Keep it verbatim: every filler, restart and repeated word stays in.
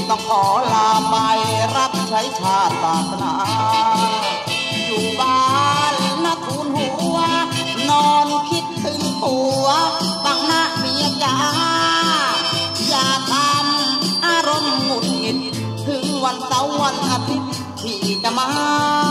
ต้องขอลาไปรับใช้ชาติศาสนาอยู่บ้านนะทูลหัวนอนคิดถึงผัวบังหน้าเมียจ๋าอย่าทำอารมณ์หงุดหงิดถึงวันเสาร์วันอาทิตย์ที่จะมา